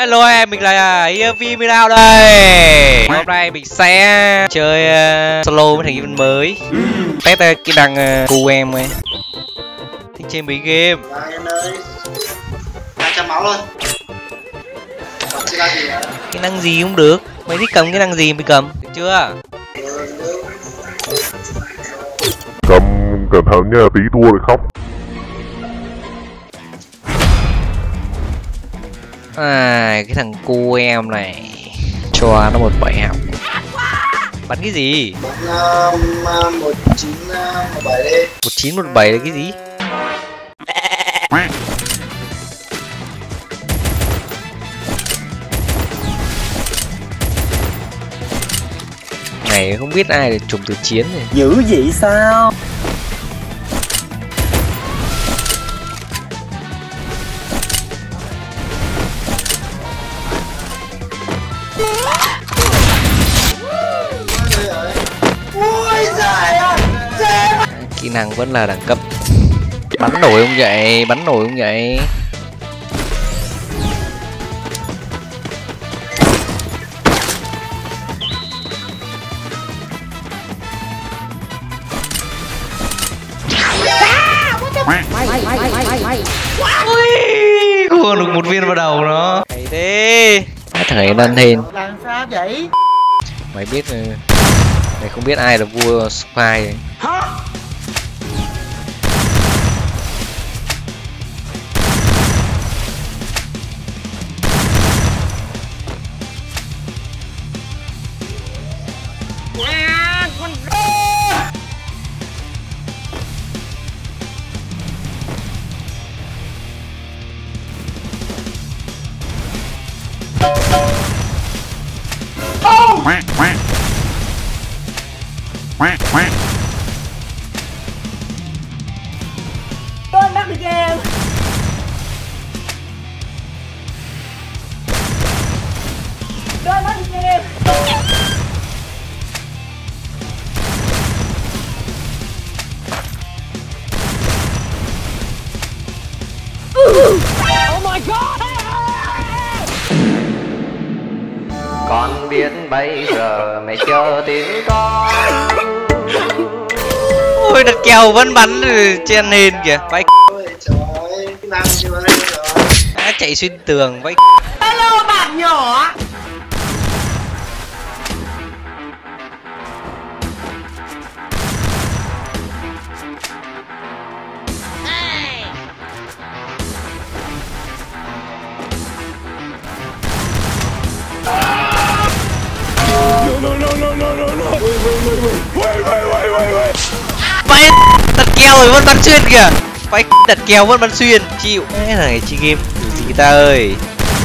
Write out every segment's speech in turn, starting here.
Hello em, mình là EV Mirao đây. Hôm nay mình sẽ chơi solo với thành viên mới. Test kỹ năng cu em ấy. Thích chơi mấy game. Em ơi, 200 máu luôn. Kỹ năng gì cũng được. Mày thích cầm kỹ năng gì mày cầm, được chưa? Cầm cẩn thận nha, tí thua rồi khóc. Cái thằng cu em này cho nó một bài học. Bắn cái gì? Bắn 1917 đi. 1917 là cái gì? Này không biết ai để trùng từ chiến này. Dữ vậy sao? Kỹ năng vẫn là đẳng cấp. Bắn nổi không vậy? Bắn nổi không vậy? Ui, không được một viên vào đầu nó. Hay thế. Thằng ấy lên hên. Làm sao vậy? Mày biết mày không biết ai là vua Spy ấy. Don't back again. Don't back again. Oh my god! Con biết bây giờ mày chờ tiếng con. Ôi đặt kèo vẫn bắn trên nền kìa. Vay Ôi trời ơi, cái năng chưa lên rồi. chạy xuyên tường vay. Hello bạn nhỏ. Vay đặt kèo rồi vẫn bắn xuyên kìa. Vay đặt kèo vẫn bắn xuyên. Chịu. Cái thằng này chơi game kiểu gì ta ơi.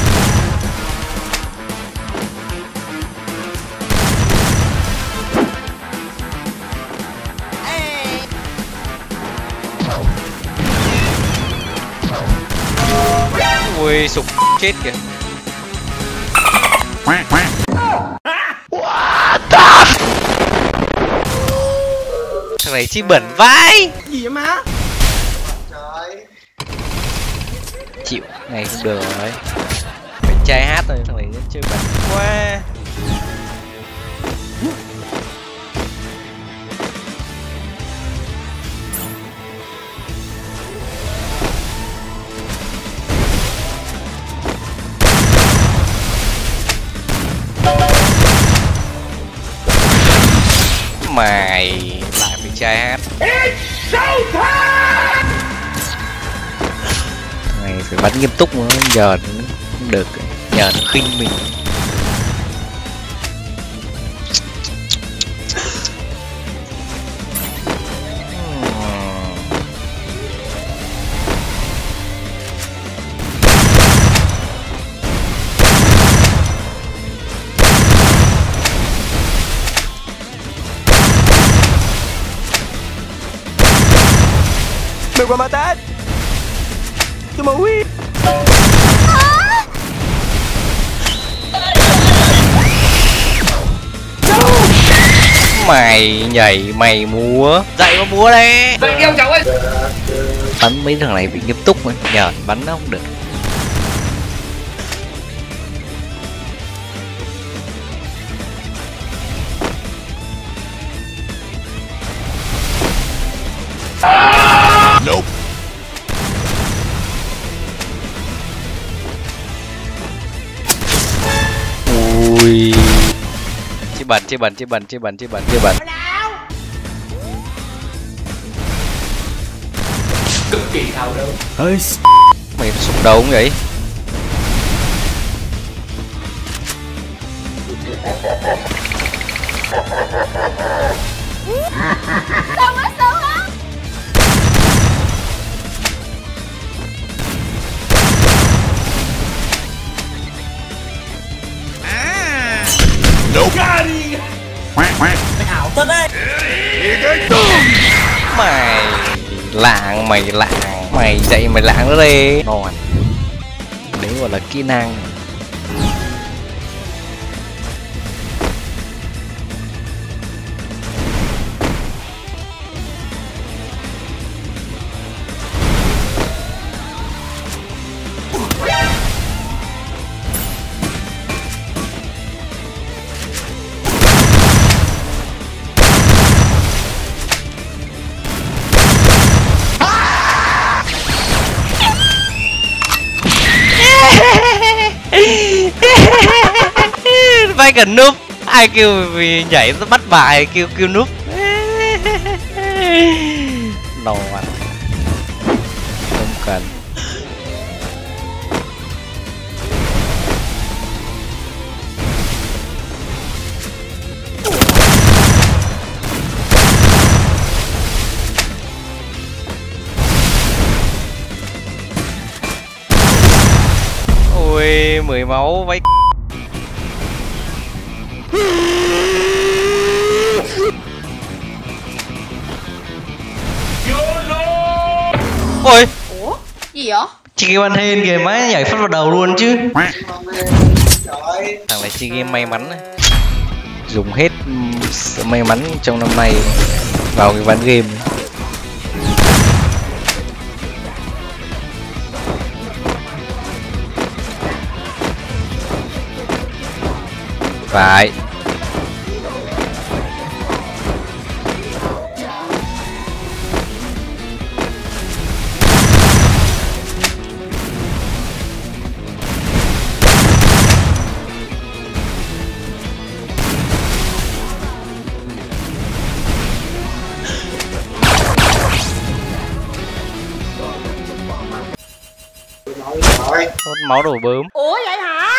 Ui sục chết kìa. Thằng này chi bẩn vãi. Gì vậy má? Trời. Chịu, này không được rồi. Phải trai hát rồi, thằng này nó chơi bẩn quá. Mày lại phải trai hát. Mày phải bắn nghiêm túc mà giờ nó không được, nhờ nó khinh mình. Me voy a matar. Yo me voy. Mày nhảy mày múa, dậy mà múa đây. Dậy đi ông cháu ơi. Bắn mấy thằng này bị nghiêm túc mà, nhờ bắn nó không được. bẩn chơi bẩn chơi bẩn chơi bẩn chơi bẩn chơi bẩn. Cực kỳ thao đâu. Mày sụp đầu không vậy? Sao mất sướng á? Mày lạng mày dậy mày lạng nó đi ngon. Đấy gọi là kỹ năng. Vai cả núp, ai kêu vì nhảy nó bắt bài kêu núp. Ngon không cần. Ôi 10 máu váy. Ôi Ủa? Gì vậy? chơi game ăn hên kìa, má nhảy phát vào đầu luôn chứ. Trời. Thằng này chơi game may mắn này. Dùng hết sự may mắn trong năm nay vào cái ván game. Phải. Trời. Hốt máu đổ bướm. Ủa vậy hả?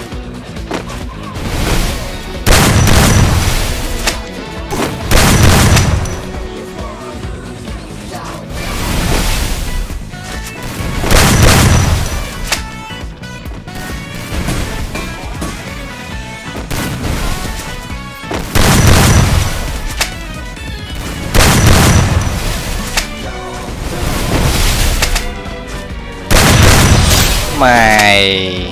Mày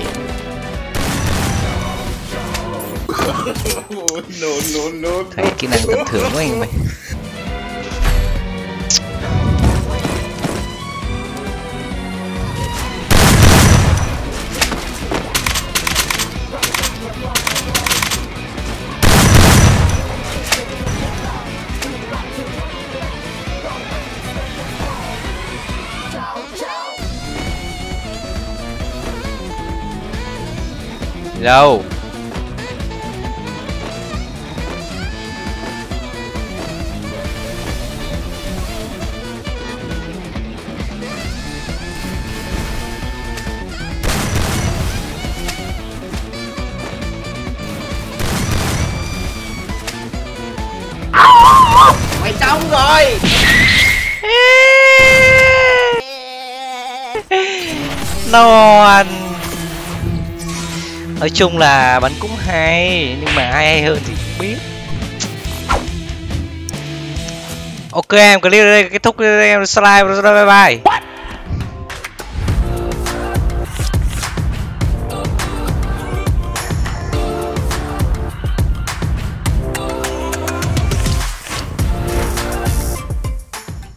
thấy kỹ năng tầm thường của anh mày. Đâu Mày xong rồi. non. Nói chung là bắn cũng hay nhưng mà ai hay hơn thì không biết. Ok em clip ở đây kết thúc em slide bye bye.